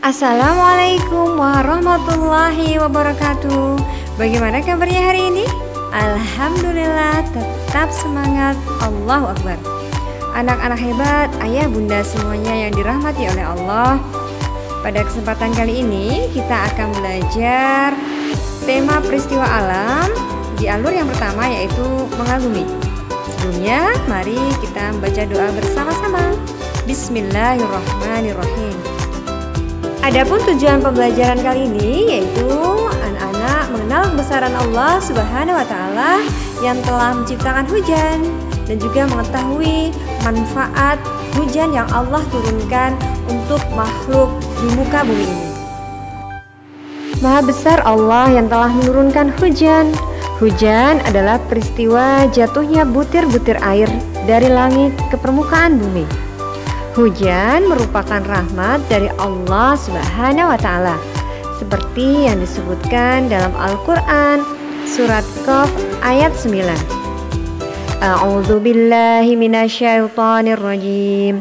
Assalamualaikum warahmatullahi wabarakatuh. Bagaimana kabarnya hari ini? Alhamdulillah, tetap semangat. Allahu Akbar. Anak-anak hebat, ayah bunda semuanya yang dirahmati oleh Allah. Pada kesempatan kali ini kita akan belajar tema peristiwa alam di alur yang pertama, yaitu mengagumi. Sebelumnya mari kita membaca doa bersama-sama. Bismillahirrahmanirrahim. Adapun tujuan pembelajaran kali ini yaitu anak-anak mengenal kebesaran Allah Subhanahu wa taala yang telah menciptakan hujan dan juga mengetahui manfaat hujan yang Allah turunkan untuk makhluk di muka bumi ini. Maha besar Allah yang telah menurunkan hujan. Hujan adalah peristiwa jatuhnya butir-butir air dari langit ke permukaan bumi. Hujan merupakan rahmat dari Allah Subhanahu wa taala, seperti yang disebutkan dalam Al-Qur'an surat Qaf ayat 9. A'udzu billahi minasyaitonir rajim.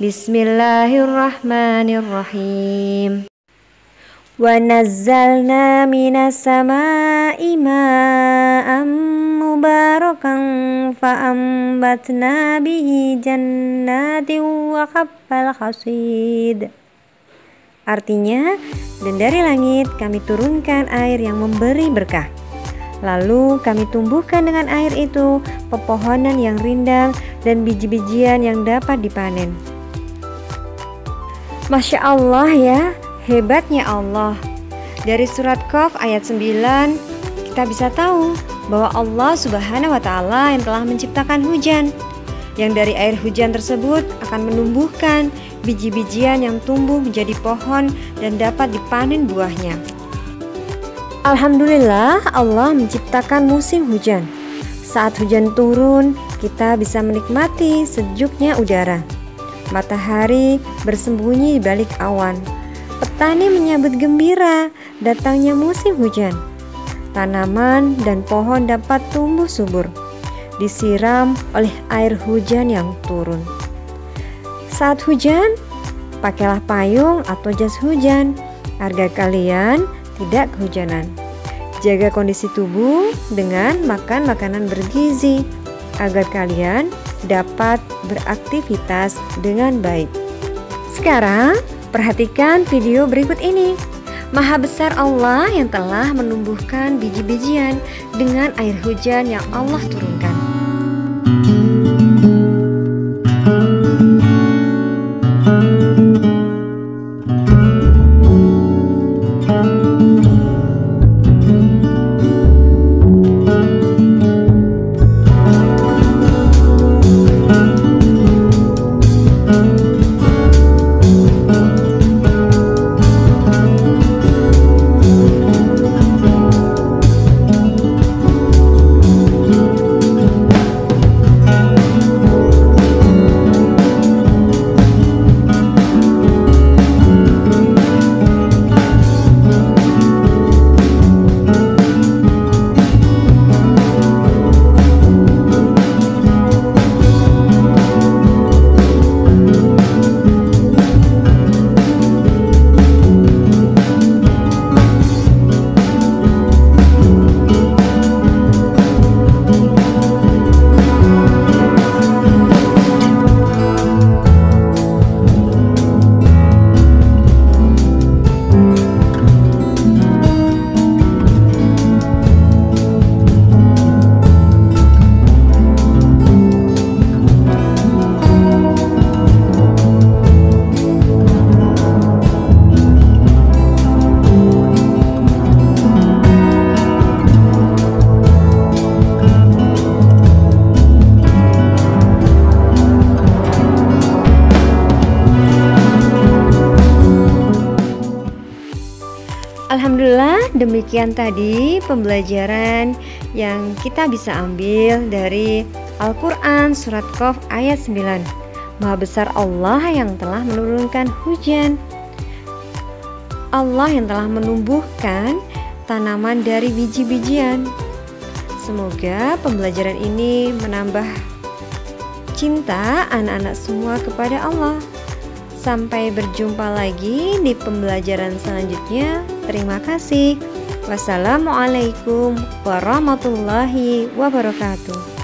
Bismillahirrahmanirrahim. Wa nazzalna minas samaa'i ma'an mubarakan fa'ambatna bihi jannatin wa habbal hasid. Artinya, dan dari langit kami turunkan air yang memberi berkah. Lalu kami tumbuhkan dengan air itu pepohonan yang rindang dan biji-bijian yang dapat dipanen. Masya Allah ya, hebatnya Allah. Dari surat Qaf ayat 9 kita bisa tahu bahwa Allah Subhanahu wa taala yang telah menciptakan hujan, yang dari air hujan tersebut akan menumbuhkan biji-bijian yang tumbuh menjadi pohon dan dapat dipanen buahnya. Alhamdulillah, Allah menciptakan musim hujan. Saat hujan turun, kita bisa menikmati sejuknya udara. Matahari bersembunyi di balik awan. Petani menyambut gembira datangnya musim hujan. Tanaman dan pohon dapat tumbuh subur, disiram oleh air hujan yang turun. Saat hujan, pakailah payung atau jas hujan agar kalian tidak kehujanan. Jaga kondisi tubuh dengan makan makanan bergizi agar kalian dapat beraktivitas dengan baik. Sekarang, perhatikan video berikut ini. Maha besar Allah yang telah menumbuhkan biji-bijian dengan air hujan yang Allah turunkan. Alhamdulillah, demikian tadi pembelajaran yang kita bisa ambil dari Al-Quran surat Qaf ayat 9. Maha besar Allah yang telah menurunkan hujan, Allah yang telah menumbuhkan tanaman dari biji-bijian. Semoga pembelajaran ini menambah cinta anak-anak semua kepada Allah. Sampai berjumpa lagi di pembelajaran selanjutnya. Terima kasih. Wassalamualaikum warahmatullahi wabarakatuh.